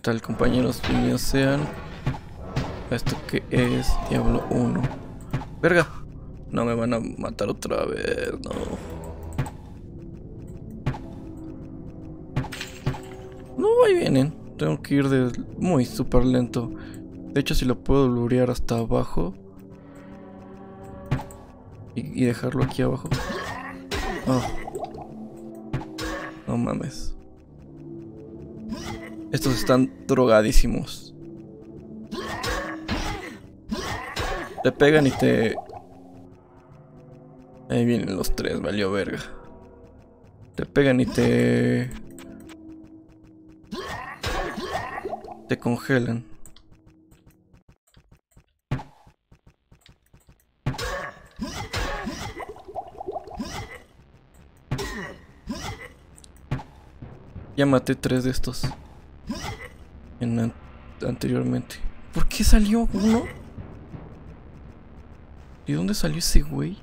tal, compañeros? Bienvenidos sean a esto que es Diablo 1. ¡Verga! No me van a matar otra vez, no. No, ahí vienen. Tengo que ir de muy súper lento. De hecho, si lo puedo blurear hasta abajo y dejarlo aquí abajo. Oh. No mames. Estos están drogadísimos. Te pegan y te... Ahí vienen los tres, valió verga. Te pegan y te congelan. Ya maté 3 de estos anteriormente. ¿Por qué salió uno? ¿Y dónde salió ese güey?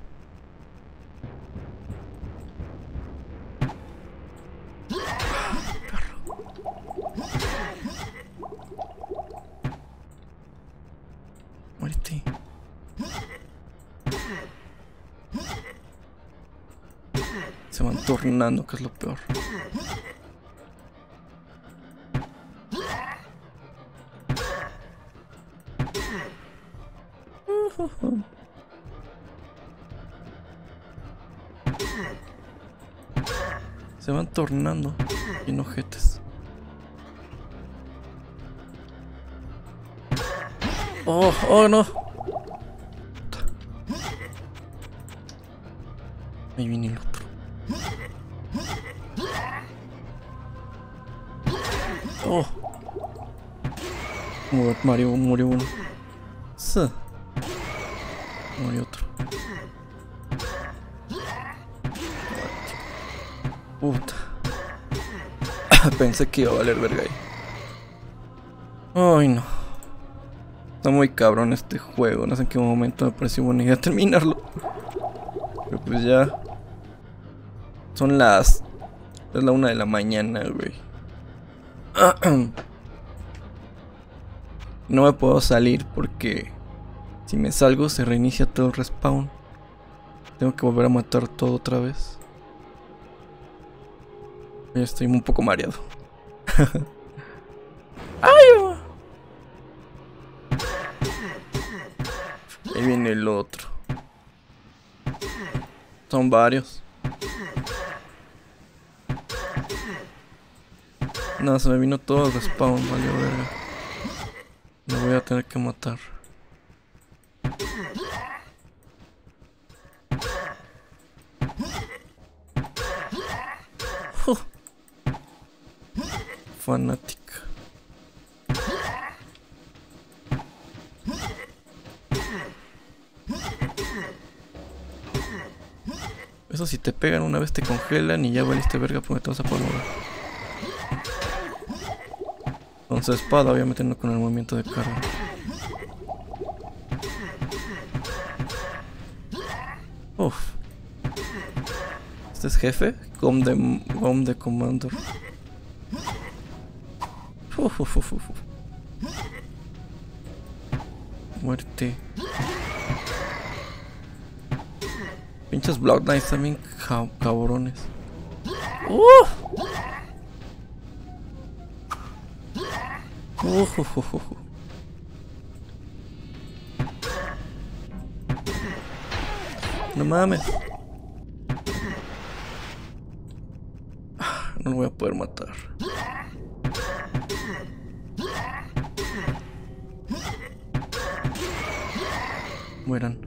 Muérete. Se van tornando, que es lo peor. Se van tornando bien ojetes. Oh, oh no. Ahí viene el otro. Oh. Murió uno. Sí. Murió otro. Puta. Pensé que iba a valer verga ahí. Ay no. Está muy cabrón este juego. No sé en qué momento me pareció buena idea terminarlo. Pero pues ya. Son las... Es la 1 de la mañana, güey. No me puedo salir porque si me salgo se reinicia todo el respawn. Tengo que volver a matar todo otra vez. Ya estoy un poco mareado. ¡Ay! Ahí viene el otro. Son varios. No, se me vino todo el respawn, vale, verga. Lo voy a tener que matar. Fanática. Eso si te pegan una vez te congelan y ya valiste verga porque te vas a poder mover. Con su espada, obviamente no con el movimiento de carga. Uff. ¿Este es jefe? Gom de Commander. Uf. Muerte. Pinches Blood Knights también cabrones. No mames. No lo voy a poder matar. Mueran.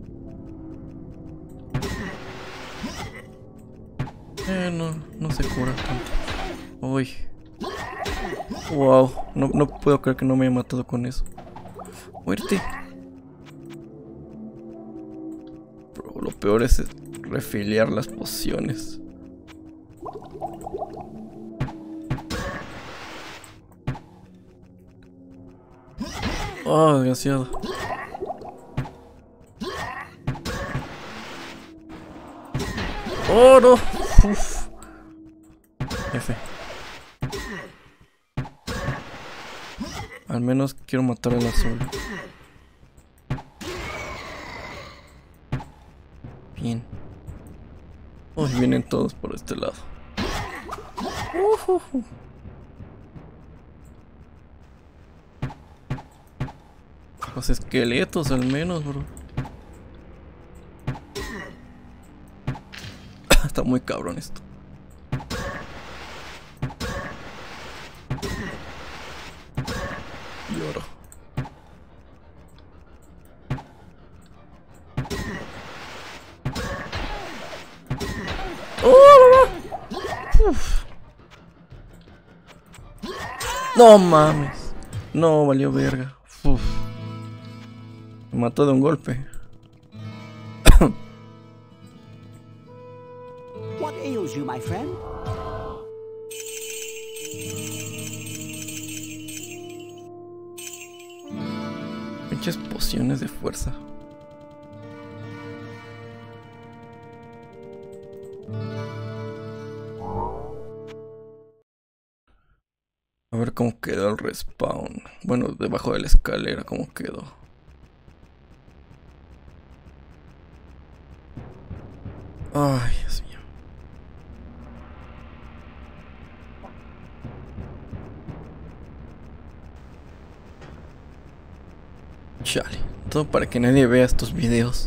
No se cura tanto. Uy. Wow. No puedo creer que no me haya matado con eso. Muerte. Pero lo peor es refiliar las pociones. Oh, desgraciado. Oh, no. Uf. F. Al menos quiero matar al azul. Bien. Uy, vienen todos por este lado. Los esqueletos al menos, bro. Está muy cabrón esto. Lloro. Uf. No mames. No, valió verga. Uf. Me mató de un golpe. What ails you, my friend? Pinches pociones de fuerza. A ver cómo quedó el respawn. Bueno, debajo de la escalera, cómo quedó. Ay, Dios mío. Chale, todo para que nadie vea estos videos.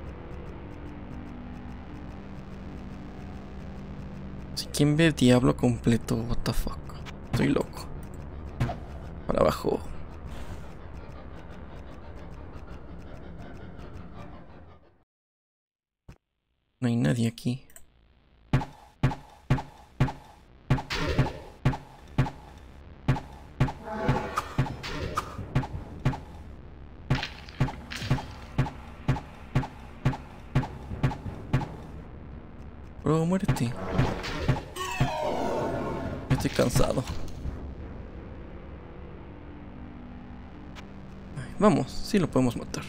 Si quien ve Diablo completo, what the fuck. Estoy loco. Para abajo. No hay nadie aquí. Bro, muérete. Estoy cansado. Ay, vamos, sí lo podemos matar.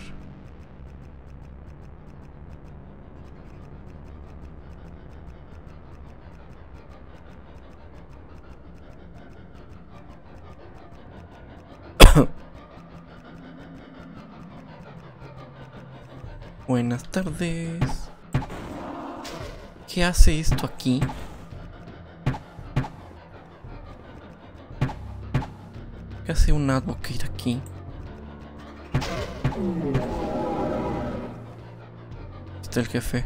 Buenas tardes. ¿Qué hace esto aquí? ¿Qué hace un advocate aquí? Está el jefe.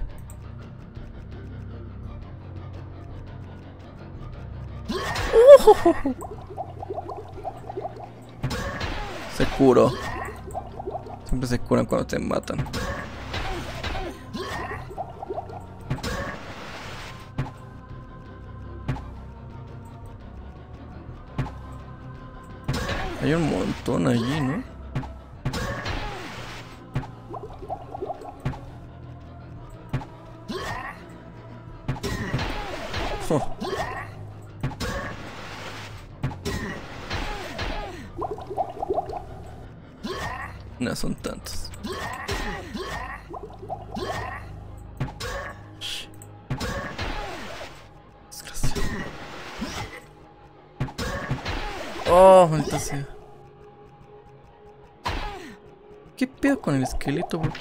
Se curó. Siempre se curan cuando te matan. Hay un montón allí, ¿no? Oh. No son tantos. Desgraciado. Oh, maldita sea. ¿Qué pedo con el esqueleto, bro?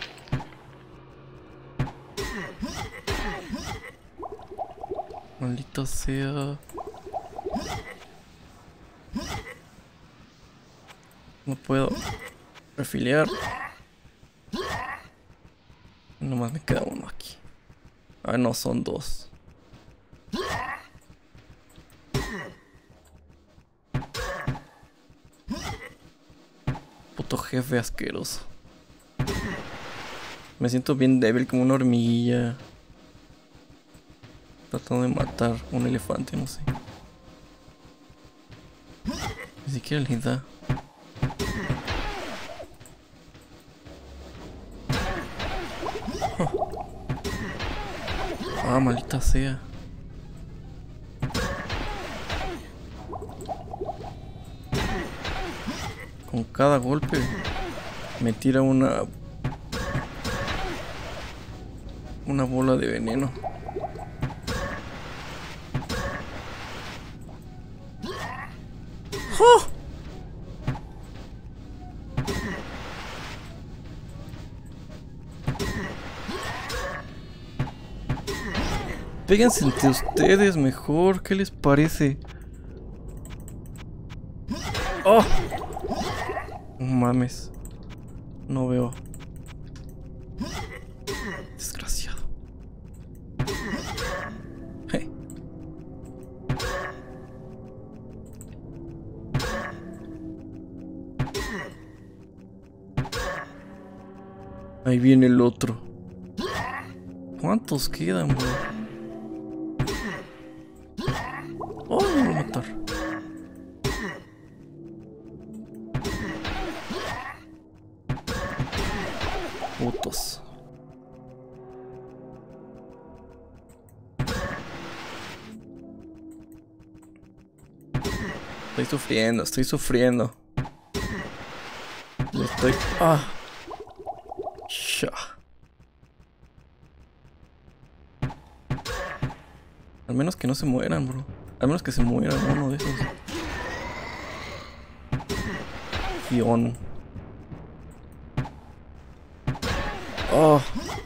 Maldito sea. No puedo refiliar. Nomás me queda uno aquí. Ah, no, son dos. Puto jefe asqueroso. Me siento bien débil como una hormiguilla. Tratando de matar un elefante, no sé. Ni siquiera le da. Oh. Ah, maldita sea. Con cada golpe me tira una bola de veneno. ¡Oh! péguense entre ustedes mejor. ¿Qué les parece? ¡Oh! No mames. No veo. Desgraciado. Hey. Ahí viene el otro. ¿Cuántos quedan, bro? Oh, me voy a matar. Putos. Estoy sufriendo, estoy sufriendo. Estoy... Ah. Sha. Al menos que no se mueran, bro. Al menos que se mueran uno de esos. Fion. Oh.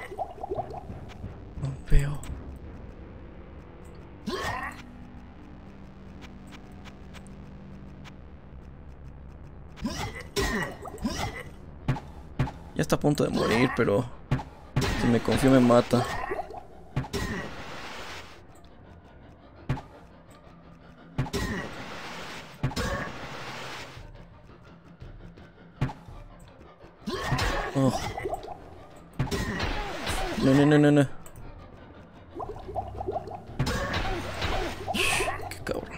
No veo. Ya está a punto de morir, pero si me confío me mata. Oh. No. Qué cabrón.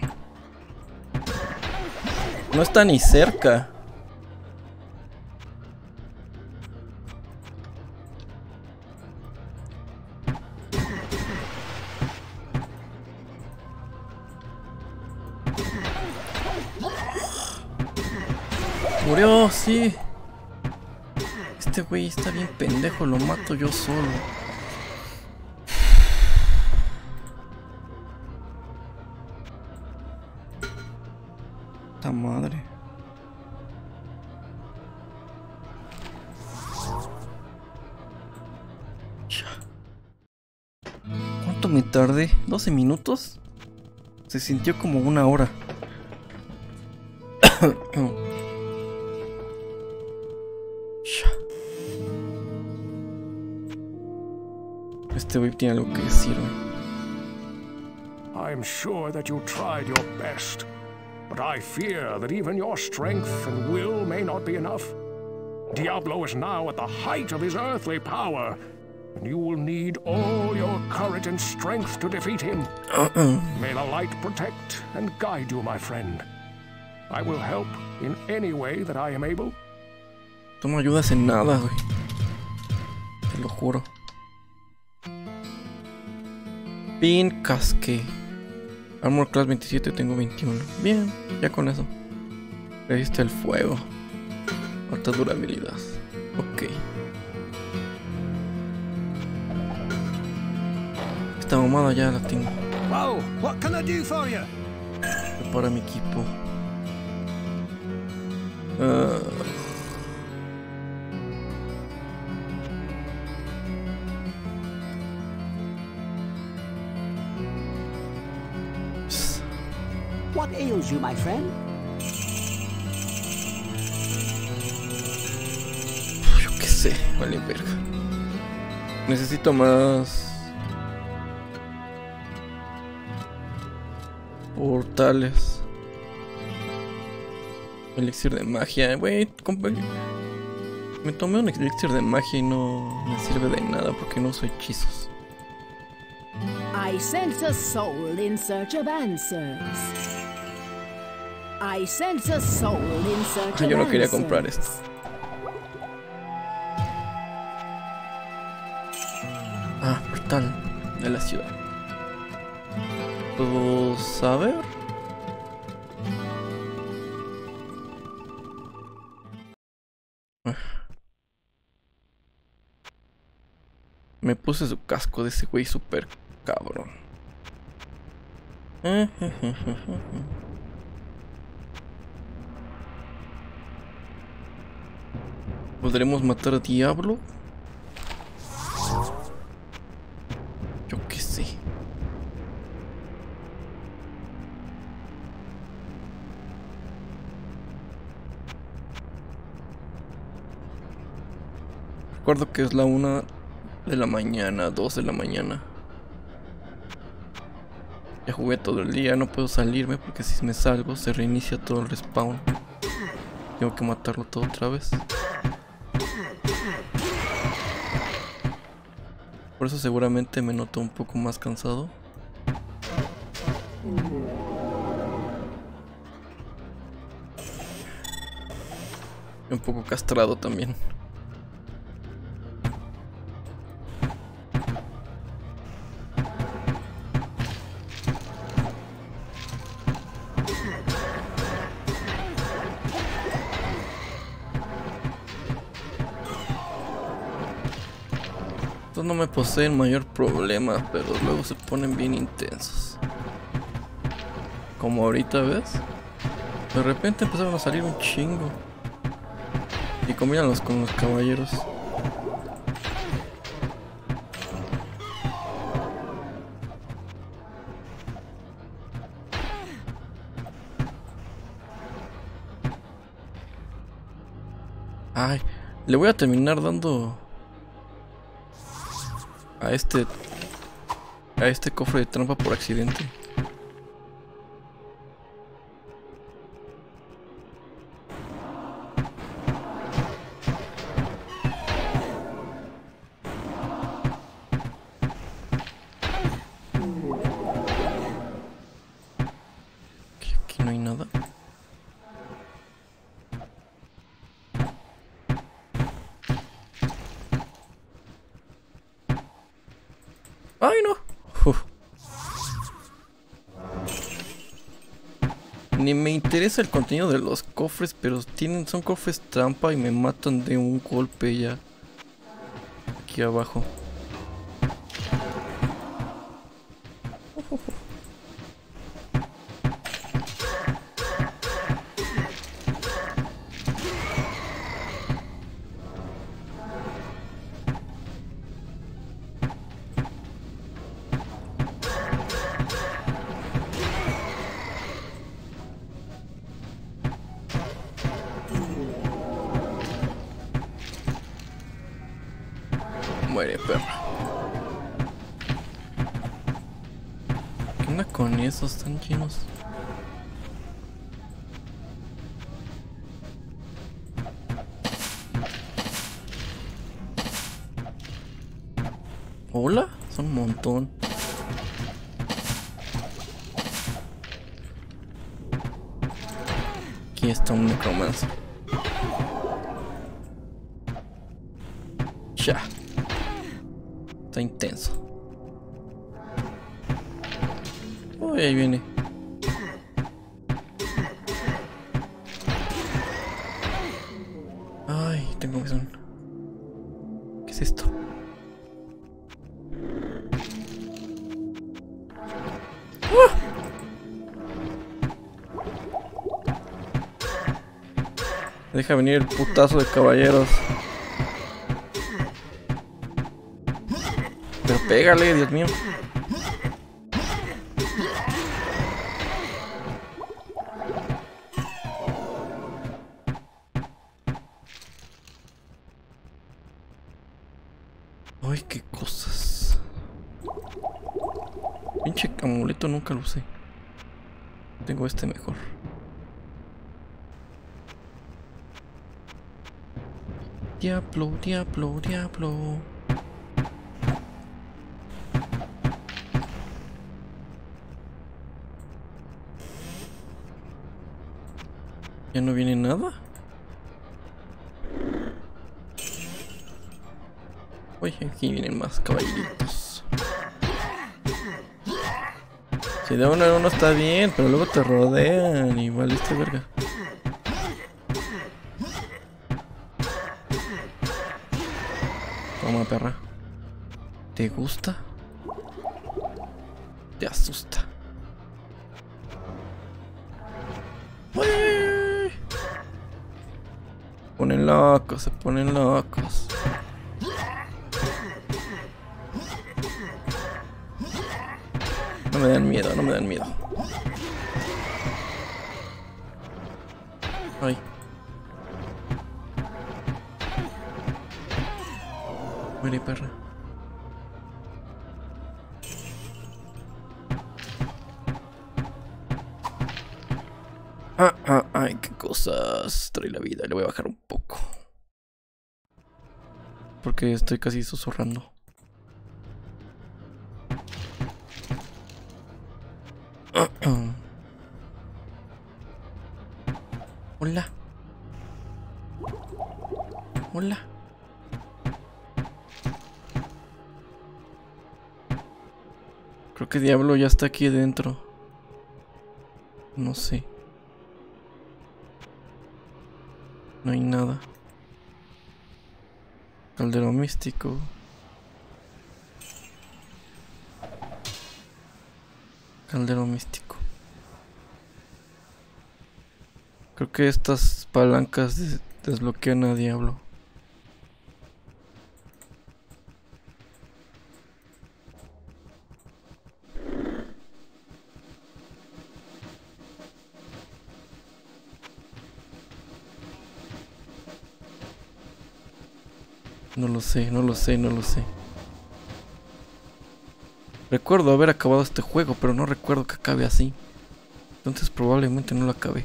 No está ni cerca. Murió, sí. Este güey está bien pendejo, lo mato yo solo. ¡Ta madre! ¿Cuánto me tardé? ¿12 minutos? Se sintió como una hora. Este güey tiene algo que decirme. I am sure that you tried your best, but I fear that even your strength and will may not be enough. Diablo is now at the height of his earthly power, and you will need all your courage and strength to defeat him. May the light protect and guide you, my friend. I will help in any way that I am able. Tú no ayudas en nada, güey. Te lo juro. Pin casque. Armor class 27, tengo 21. Bien, ya con eso. Resiste el fuego. Alta durabilidad. Ok. Esta mamada ya la tengo. Whoa, what can I do for you? Prepara mi equipo. What ails you, my friend? Yo qué sé, vale verga. Necesito más portales. Elixir de magia. Güey, me tomé un elixir de magia y no me sirve de nada porque no uso hechizos. I sense a soul in search of answers. I sense a soul in search of Yo no quería comprar esto. Ah, portal de la ciudad. ¿Puedo saber? Me puse su casco de ese güey super cabrón. ¿Podremos matar a Diablo? Yo qué sé. Recuerdo que es la 1 de la mañana, 2 de la mañana. Ya jugué todo el día, no puedo salirme porque si me salgo se reinicia todo el respawn. Tengo que matarlo todo otra vez. Por eso seguramente me noto un poco más cansado. Y un poco castrado también. Estos no me poseen mayor problema, pero luego se ponen bien intensos. Como ahorita, ¿ves? De repente empezaron a salir un chingo. Y combínanlos con los caballeros. Ay, le voy a terminar dando a este cofre de trampa por accidente. Aquí no hay nada. ¡Ay, no! Uf. Ni me interesa el contenido de los cofres, pero son cofres trampa y me matan de un golpe ya. Aquí abajo. Muere, perra. ¿Qué onda con esos tan chinos? Hola, son un montón. Aquí está un necromancer. Ya. Está intenso. Uy, ahí viene. Ay, tengo visión. ¿Qué es esto? ¡Ah! Deja venir el putazo de caballeros. Pero pégale, Dios mío. Ay, qué cosas. Pinche amuleto nunca lo usé. Tengo este mejor. Diablo, diablo, diablo. ¿Ya no viene nada? Uy, aquí vienen más caballeritos. Si de uno en uno está bien, pero luego te rodean y valiste verga. Toma, perra. ¿Te gusta? Te asusta. ¡Uy! Ponen locos, se ponen locos. No me dan miedo, no me dan miedo. Ay. Muere, perra. Ay, qué cosas trae la vida. Le voy a bajar un poco. Porque estoy casi susurrando. Hola. Hola. Creo que Diablo ya está aquí dentro. No sé. No hay nada. Caldero místico. Caldero místico. Creo que estas palancas desbloquean a Diablo. No lo sé, no lo sé, no lo sé. Recuerdo haber acabado este juego, pero no recuerdo que acabe así. Entonces probablemente no lo acabé.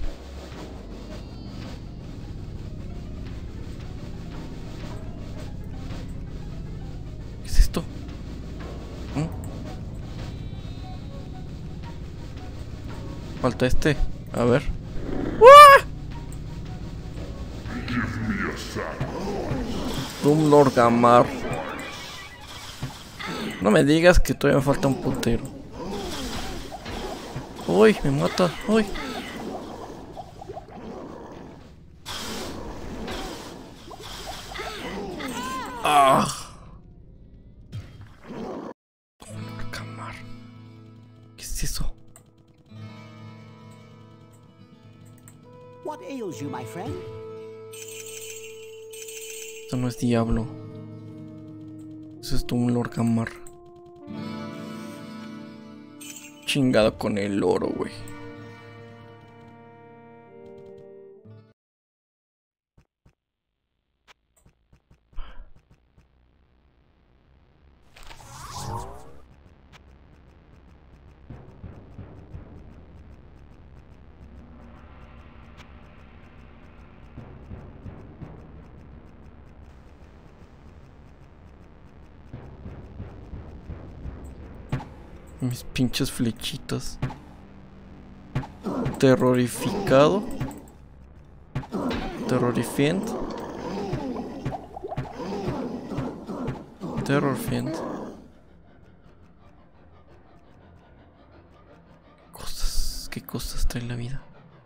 ¿Qué es esto? Falta este. A ver. Doom Gamar. No me digas que todavía me falta un puntero. Uy, me mata. Uy. Ah. Doom Gamar. ¿Qué es eso? What ails you, my friend? Esto no es Diablo. Eso es Doom Gamar. Chingado con el oro, güey. Mis pinches flechitas. Terrorificado. Terrorifiend. Terrorfiend. ¿Qué cosas trae la vida?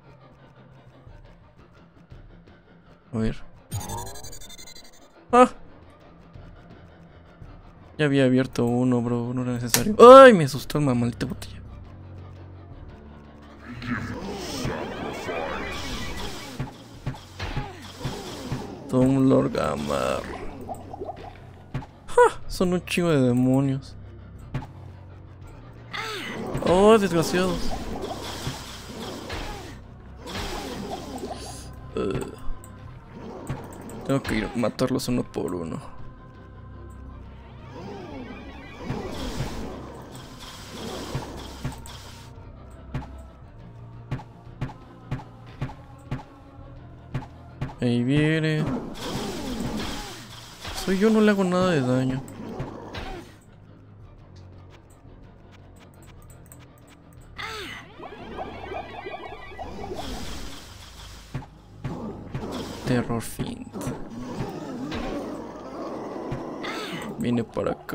A ver. ¡Ah! Ya había abierto uno, bro. No era necesario. ¡Ay! Me asustó el maldita botella. Doom Gamar. ¡Ja! Son un chingo de demonios. ¡Oh, desgraciados! Tengo que ir a matarlos uno por uno. Ahí viene. Soy yo, no le hago nada de daño. Terrorfiend. Viene para acá.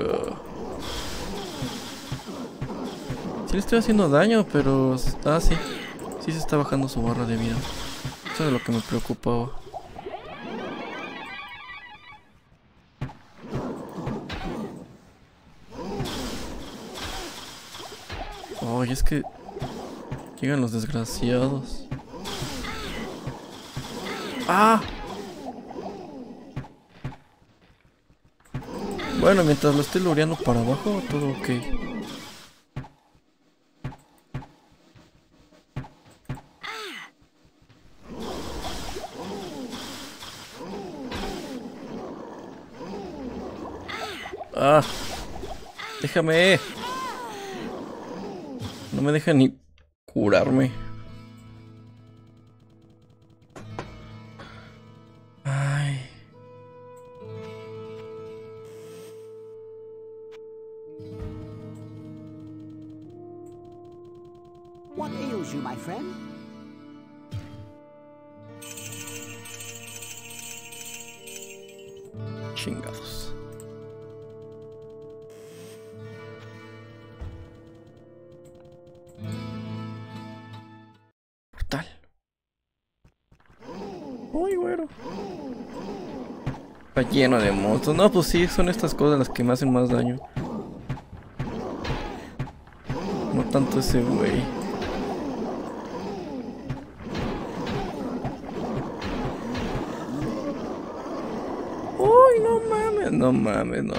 Sí le estoy haciendo daño, pero... Ah, sí. Sí se está bajando su barra de vida. Eso es lo que me preocupaba. Ay, es que... llegan los desgraciados. ¡Ah! Bueno, mientras lo esté loreando para abajo, todo ok. Ah, déjame. No me deja ni curarme. Ay. What ails you, my friend? Chingados. Portal. Uy, güero. Está lleno de monstruos. No, pues sí, son estas cosas las que me hacen más daño. No tanto ese güey. Uy, no mames, no mames, no.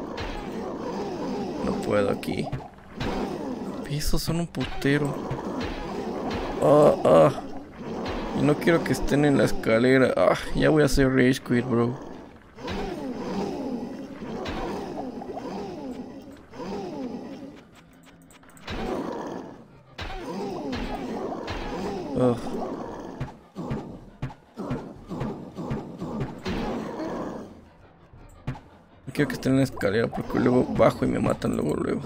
No puedo aquí. Pisos son un putero. Y no quiero que estén en la escalera. Ya voy a hacer rage quit, bro. No quiero que estén en la escalera porque luego bajo y me matan luego.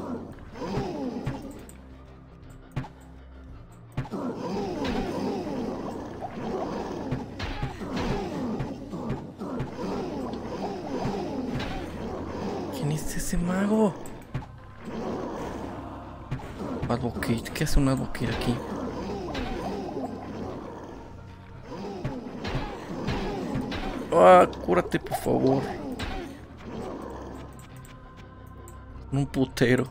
¿Quién es ese mago? Advocate, ¿qué hace un advocate aquí? Cúrate por favor. Un putero.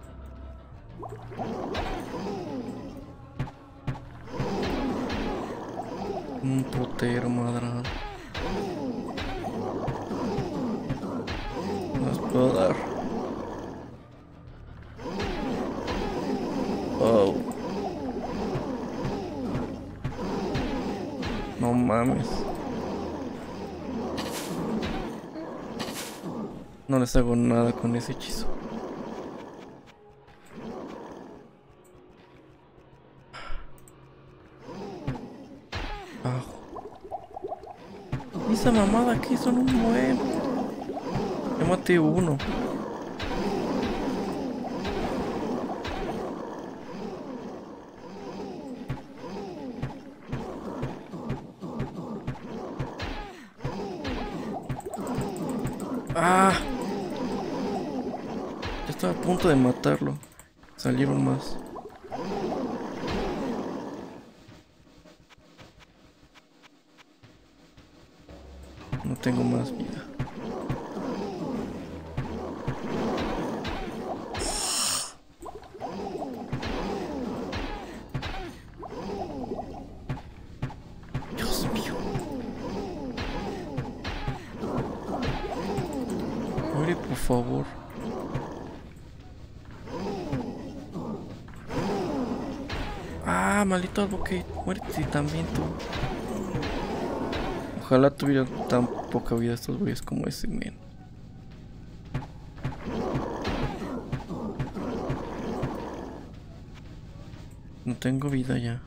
Un putero, madrado. No les puedo dar. Oh. No mames. No les hago nada con ese hechizo. Esa mamada aquí son un buen. Ya maté uno. Ya estaba a punto de matarlo. Salieron más. No tengo más vida. Dios mío. Muere, por favor. Maldito advocate. Muérete también tú. Ojalá tuviera tan poca vida estos güeyes como ese men. No tengo vida ya.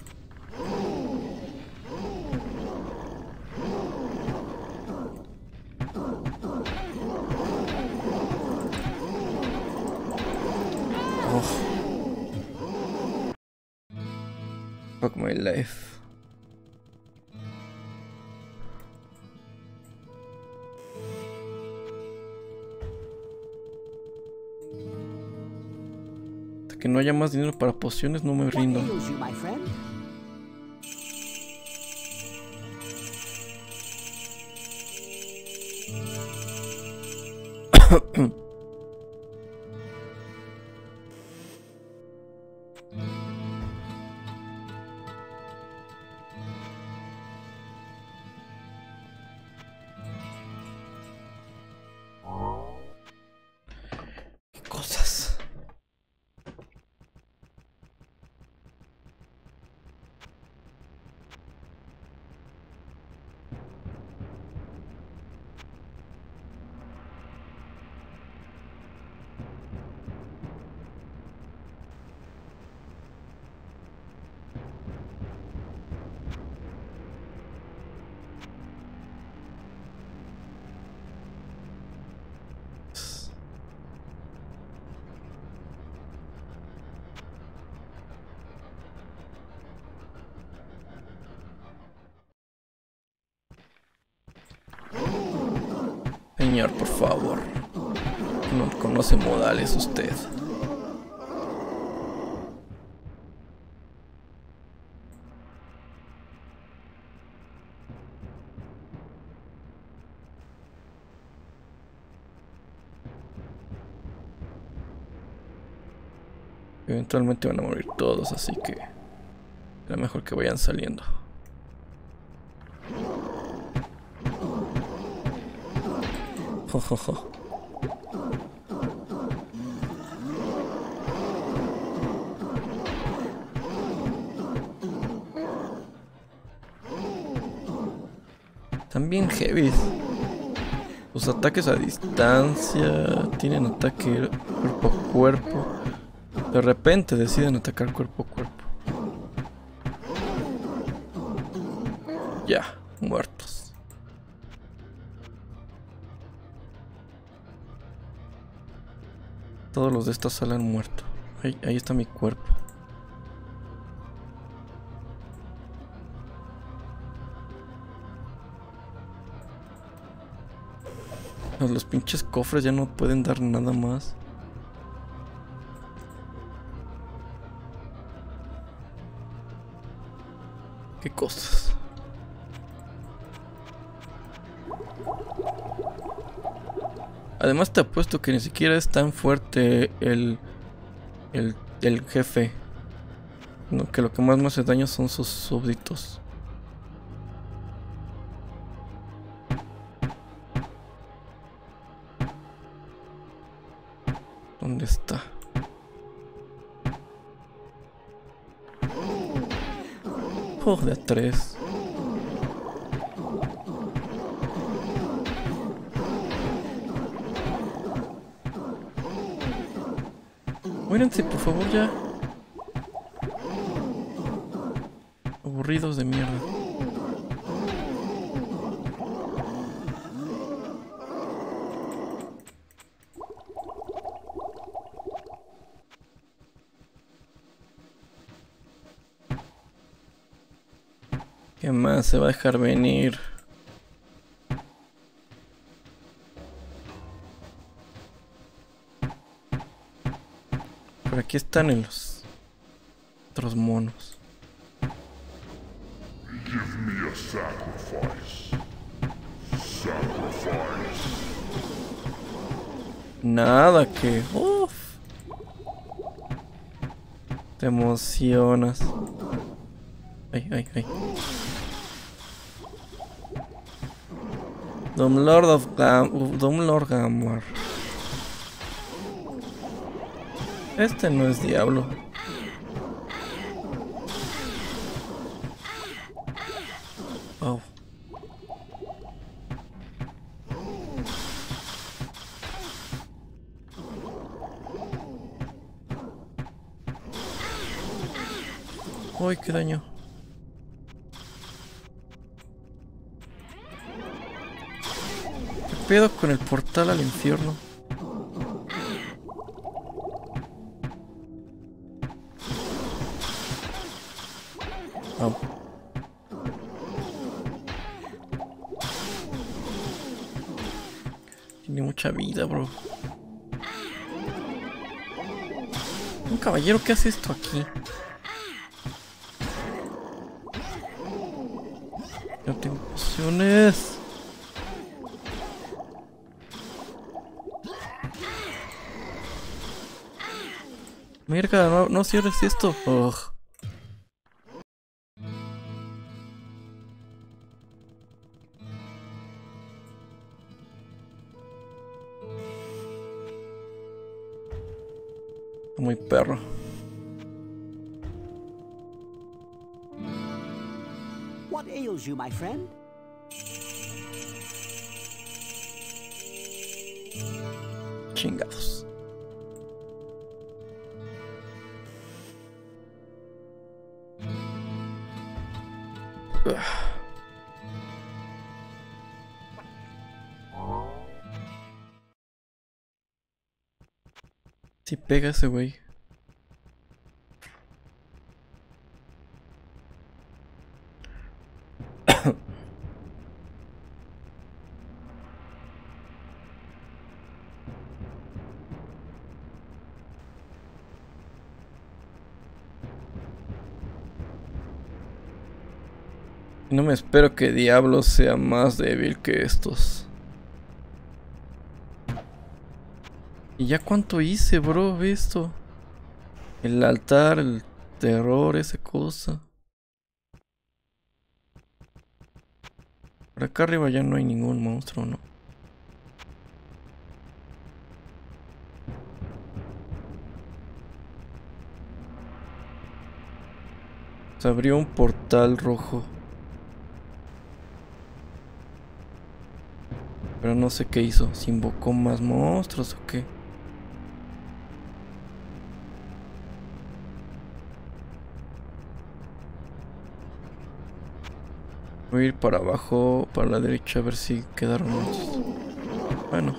Fuck my life. Hasta que no haya más dinero para pociones no me rindo. What ails you, my friend? Cosas. señor, por favor. No conoce modales usted. Eventualmente van a morir todos, así que será mejor que vayan saliendo. Jojojo. También heavy. Los ataques a distancia tienen ataque cuerpo a cuerpo. De repente deciden atacar cuerpo a cuerpo. Ya, muertos. Todos los de esta sala han muerto. Ahí está mi cuerpo. Los pinches cofres ya no pueden dar nada más. ¿Qué cosas? Además te apuesto que ni siquiera es tan fuerte el jefe. No, que lo que más me hace daño son sus súbditos. ¿Dónde está? Oh, de a 3. Muéranse, por favor, ya. Aburridos de mierda. ¿Qué más se va a dejar venir? Por aquí están en los otros monos. Give me a sacrifice. Sacrifice. Nada que... Uf. Te emocionas. Ay, ay, ay. Doomlord Gamor. Este no es diablo. Oh. Uy, qué daño. ¿Qué pedo con el portal al infierno? Oh. Tiene mucha vida, bro. Un caballero, ¿qué hace esto aquí? No tengo pociones. Mierda, no cierres esto. Ugh. Muy perro. What ails you, my friend? Chingados. Ugh. Si pega ese güey. No me espero que Diablo sea más débil que estos. ¿Y ya cuánto hice, bro? ¿Ve esto? El altar, el terror, esa cosa. Por acá arriba ya no hay ningún monstruo, ¿no? Se abrió un portal rojo. Pero no sé qué hizo. ¿Se invocó más monstruos o qué? Voy a ir para abajo, para la derecha, a ver si quedaron monstruos. Bueno.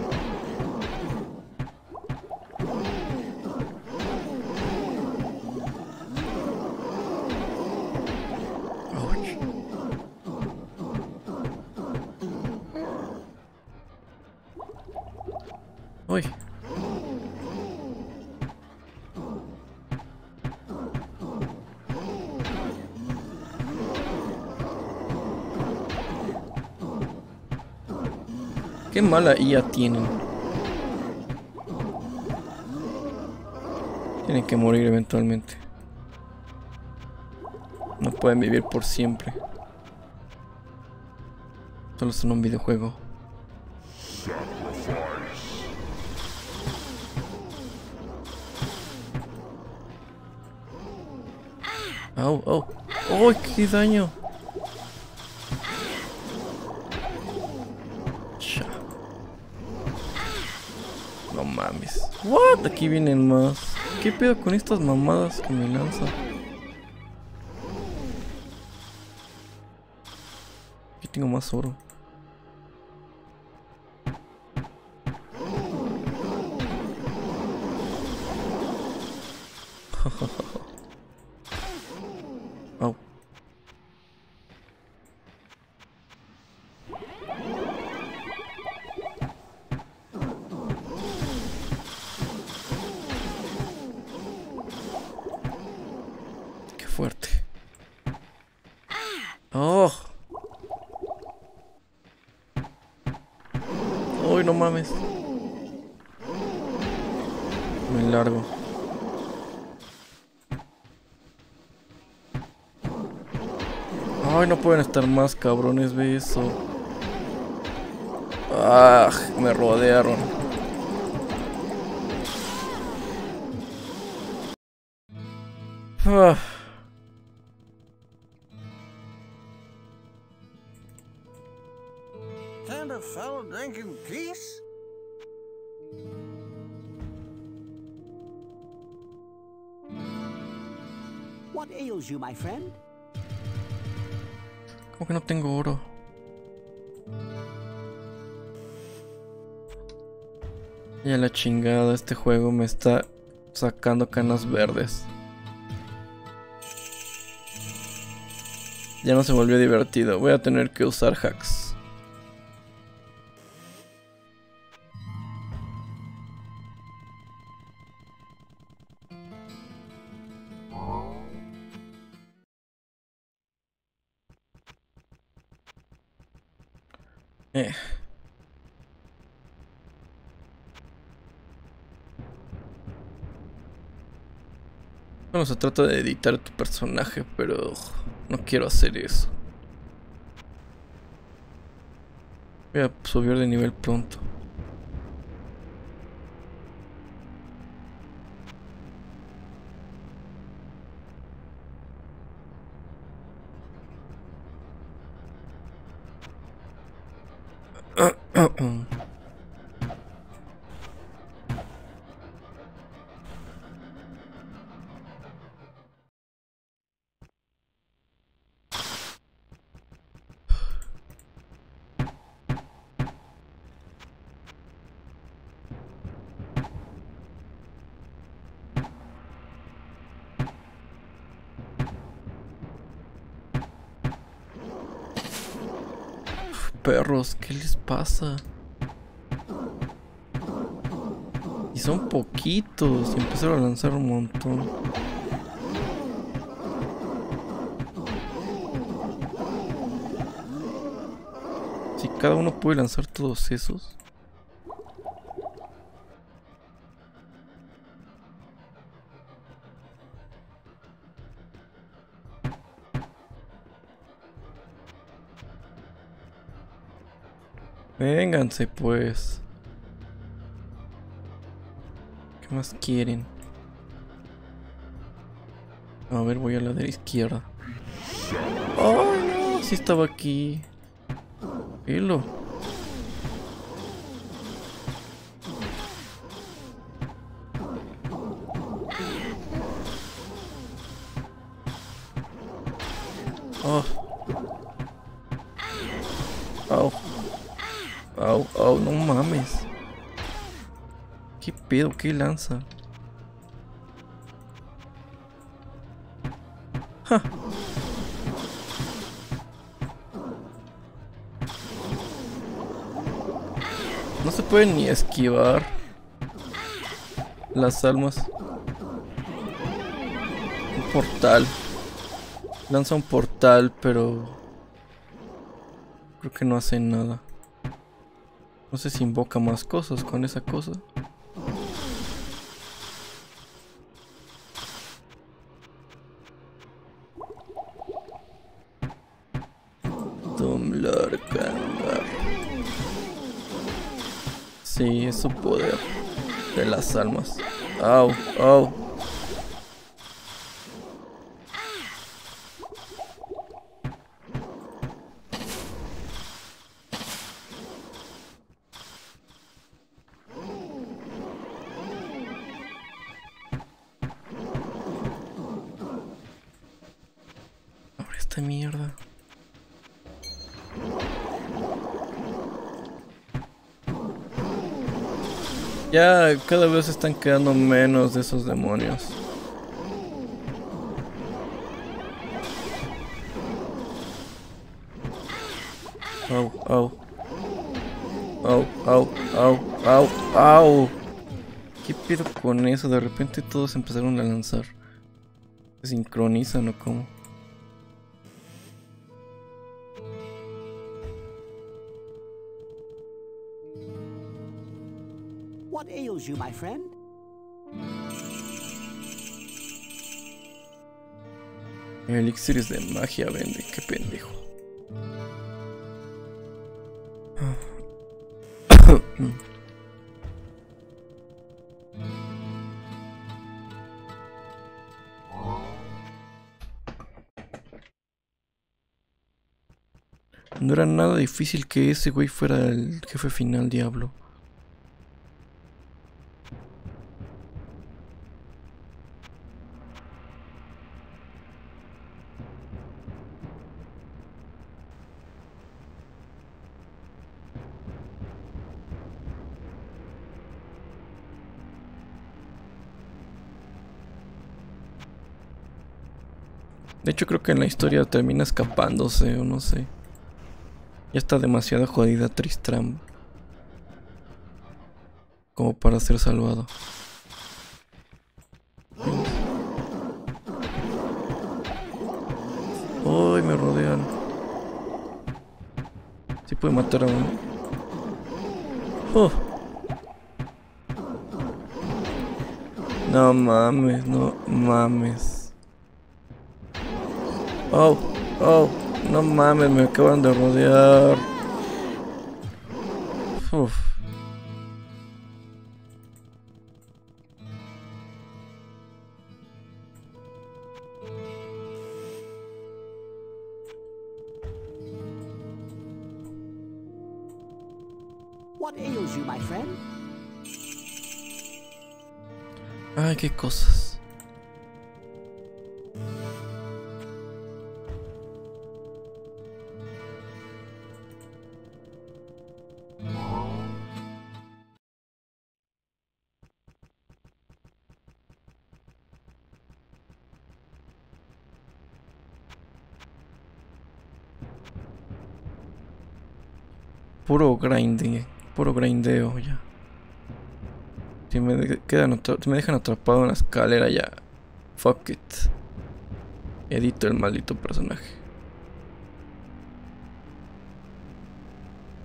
Uy. Qué mala IA tienen. Tienen que morir eventualmente. No pueden vivir por siempre. Solo son un videojuego. ¡Oh, oh! ¡Oh, qué daño! Cha. No mames. ¿What? Aquí vienen más. ¿Qué pedo con estas mamadas que me lanzan? Aquí tengo más oro. Oh. Qué fuerte. Oh. Uy, no mames. Me largo. Ay, no pueden estar más cabrones, ve eso. Ah, me rodearon. Ah. Can't a fellow drink in peace? What ails you, my friend? ¿Cómo que no tengo oro? Ya la chingada, este juego me está sacando canas verdes. Ya no se volvió divertido, voy a tener que usar hacks. Bueno, se trata de editar tu personaje, pero no quiero hacer eso. Voy a subir de nivel pronto. Perros, ¿qué les pasa? Y son poquitos, y empezaron a lanzar un montón. Si cada uno puede lanzar todos esos. Vénganse pues. ¿Qué más quieren? A ver, voy a la de la izquierda. ¡Ay, no! Sí estaba aquí. Hilo. Oh. Au. Au, au, no mames. ¿Qué pedo? ¿Qué lanza? Ja. No se puede ni esquivar las almas. Un portal. Lanza un portal, pero creo que no hace nada. No sé si invoca más cosas con esa cosa. Tumlarkangar. Sí, es su poder de las almas. Au, au. Ahora esta mierda. Ya cada vez están quedando menos de esos demonios. Au, au. Au, au, au, au, au. ¿Qué pedo con eso? De repente todos empezaron a lanzar. Se sincronizan o cómo. What ails you, my friend? Elixires de magia vende, qué pendejo. No era nada difícil que ese güey fuera el jefe final, diablo. De hecho creo que en la historia termina escapándose o no sé. Ya está demasiado jodida Tristram como para ser salvado. ¡Ay, me rodean! ¿Sí puede matar a uno? ¡Oh! No mames, no mames. ¡Oh! ¡Oh! No mames, me acaban de rodear. Uf. What ails you, my friend? Ay, qué cosas. Puro grinding, puro grindeo ya. Si me dejan atrapado en la escalera ya. Fuck it. Edito el maldito personaje.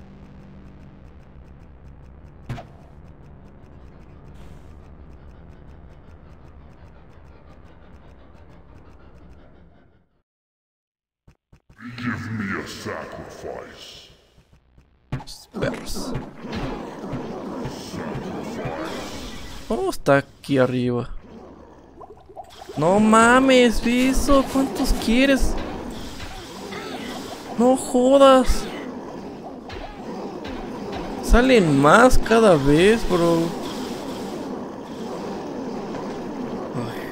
sacrifice. Perros. Oh, está aquí arriba. No mames, Viso, ¿cuántos quieres? No jodas. Salen más cada vez, bro. Ay.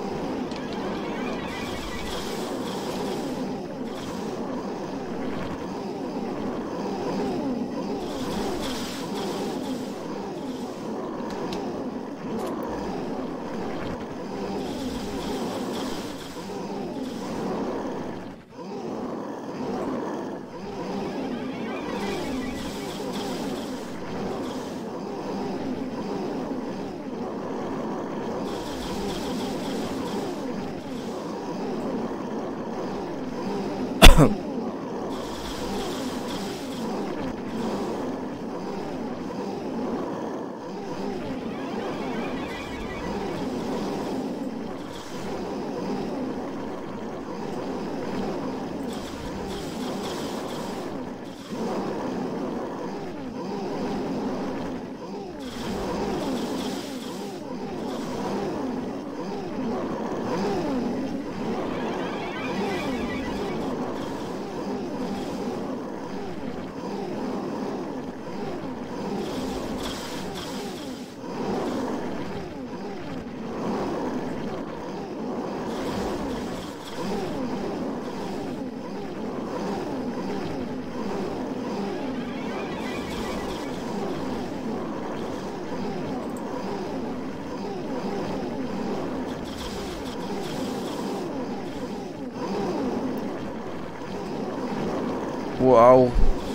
Wow.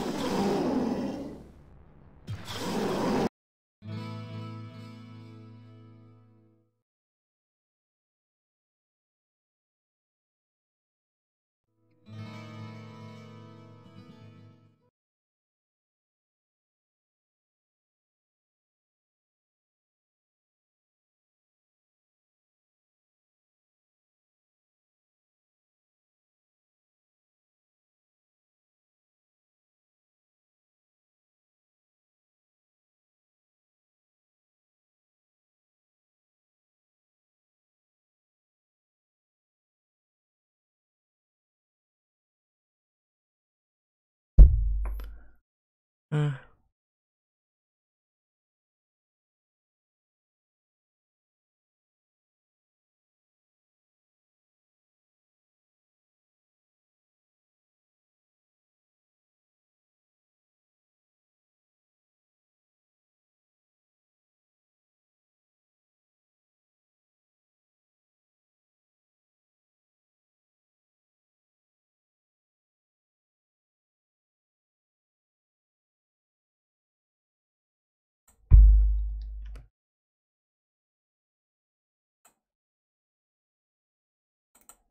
Ah.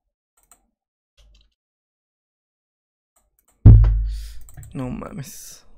No mames.